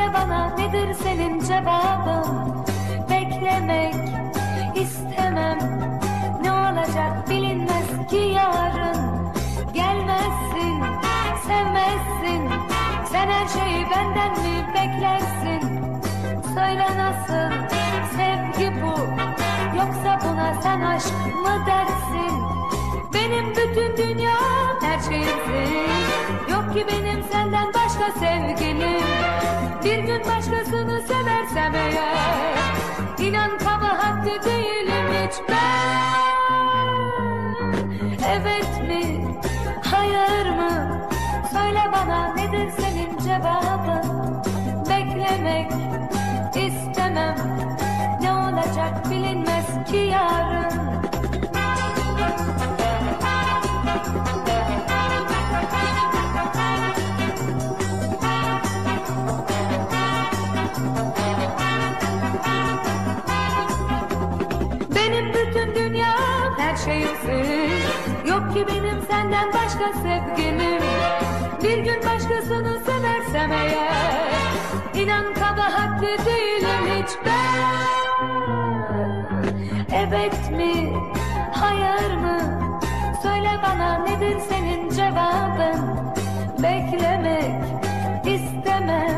Söyle bana nedir senin cevabın? Beklemek istemem. Ne olacak bilinmez ki yarın. Gelmezsin, sevmezsin. Sen her şeyi benden mi beklersin? Söyle nasıl sevgi bu? Yoksa buna sen aşk mı dersin? Benim bütün dünyam her şeyimsin. Yok ki benim senden başka sevgilim. Bir gün başkasını seversem eğer, İnan kabahatli değilim hiç ben. Evet mi, hayır mı? Söyle bana nedir senin cevabın? Beklemek istemem. Ne olacak bilinmez ki yarın. Benim bütün dünyam her şeyimsin. Yok ki benim senden başka sevgilim. Bir gün başkasını seversem eğer, İnan kabahatli değilim hiç ben. Evet mi, hayır mı? Söyle bana nedir senin cevabın? Beklemek istemem.